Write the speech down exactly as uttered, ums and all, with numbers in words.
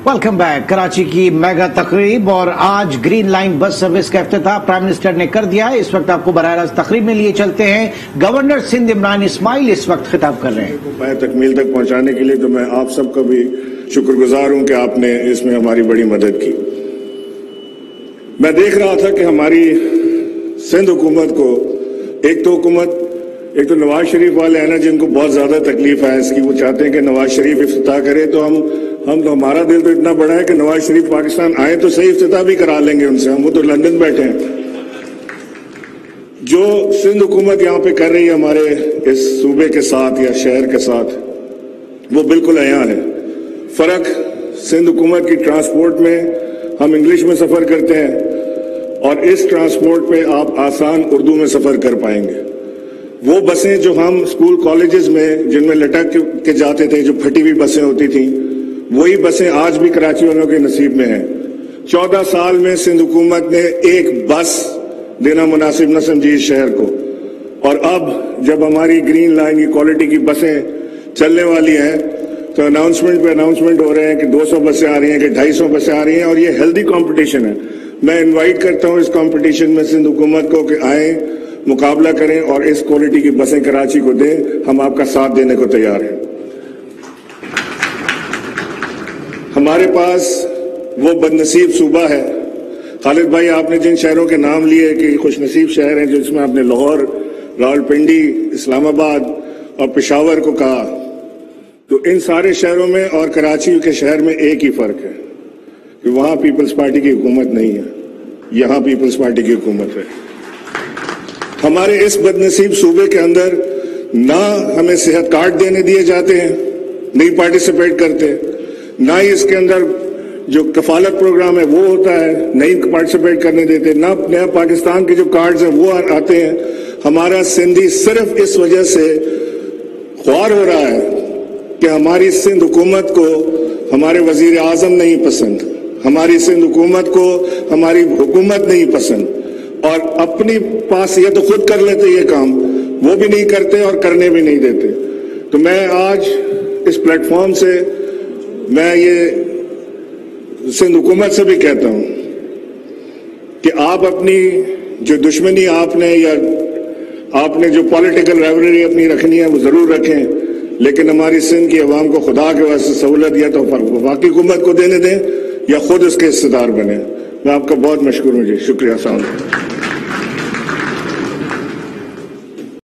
Welcome back. Karachi की mega तकरीब और आज ग्रीन लाइन बस सर्विस का इफ्तिताह प्राइम मिनिस्टर ने कर दिया है। इस वक्त आपको बराह रास्त तकरीब में लिए चलते हैं। गवर्नर सिंध इमरान इस्माइल इस वक्त खिताब कर रहे हैं। मैं तकमील तक पहुंचाने के लिए तो मैं आप सबका भी शुक्रगुजार हूं कि आपने इसमें हमारी बड़ी मदद की। मैं देख रहा था कि हमारी सिंध हुकूमत को एक तो हुकूमत एक तो नवाज शरीफ वाले हैं ना, जिनको बहुत ज्यादा तकलीफ है इसकी। वो चाहते हैं कि नवाज शरीफ इफ्तिताह करे, तो हम हम तो हमारा दिल तो इतना बड़ा है कि नवाज शरीफ पाकिस्तान आए तो सही इफ्तिताह भी करा लेंगे उनसे। हम वो तो लंदन बैठे हैं। जो सिंध हुकूमत यहाँ पे कर रही है हमारे इस सूबे के साथ या शहर के साथ, वो बिल्कुल अयां है। फर्क सिंध हुकूमत की ट्रांसपोर्ट में हम इंग्लिश में सफर करते हैं और इस ट्रांसपोर्ट पे आप आसान उर्दू में सफर कर पाएंगे। वो बसें जो हम स्कूल कॉलेजेस में जिनमें लटक के जाते थे, जो फटी हुई बसें होती थी, वही बसें आज भी कराची वालों के नसीब में हैं। चौदह साल में सिंध हुकूमत ने एक बस देना मुनासिब न समझी इस शहर को, और अब जब हमारी ग्रीन लाइन की क्वालिटी की बसें चलने वाली हैं तो अनाउंसमेंट पे अनाउंसमेंट हो रहे हैं कि दो सौ बसें आ रही हैं, कि ढाई सौ बसें आ रही हैं, और ये हेल्दी कंपटीशन है। मैं इनवाइट करता हूं इस कंपटीशन में सिंध हुकूमत को कि आए, मुकाबला करें और इस क्वालिटी की बसें कराची को दें। हम आपका साथ देने को तैयार हैं। हमारे पास वो बदनसीब सूबा है। खालिद भाई, आपने जिन शहरों के नाम लिए कि खुशनसीब शहर हैं, जिसमें आपने लाहौर, रावलपिंडी, इस्लामाबाद और पेशावर को कहा, तो इन सारे शहरों में और कराची के शहर में एक ही फर्क है कि वहां पीपल्स पार्टी की हुकूमत नहीं है, यहां पीपल्स पार्टी की हुकूमत है। हमारे इस बदनसीब सूबे के अंदर ना हमें सेहत कार्ड देने दिए जाते हैं, नहीं पार्टिसिपेट करते, ना ही इसके अंदर जो कफालत प्रोग्राम है वो होता है, नहीं पार्टिसिपेट करने देते, ना नया पाकिस्तान के जो कार्ड्स हैं वो आते हैं। हमारा सिंधी सिर्फ इस वजह से ख्वार हो रहा है कि हमारी सिंध हुकूमत को हमारे वजीर आजम नहीं पसंद, हमारी सिंध हुकूमत को हमारी हुकूमत नहीं पसंद, और अपनी पास ये तो खुद कर लेते ये काम, वो भी नहीं करते और करने भी नहीं देते। तो मैं आज इस प्लेटफॉर्म से मैं ये सिंध हुकूमत से भी कहता हूं कि आप अपनी जो दुश्मनी आपने या आपने जो पॉलिटिकल राइवलरी अपनी रखनी है वो जरूर रखें, लेकिन हमारी सिंध की अवाम को खुदा के वास्ते सहूलत या तो वफाकी हुकूमत को देने दें या खुद उसके हिस्सेदार बने। मैं आपका बहुत मशकूर हूं जी। शुक्रिया। अस्सलाम वालेकुम।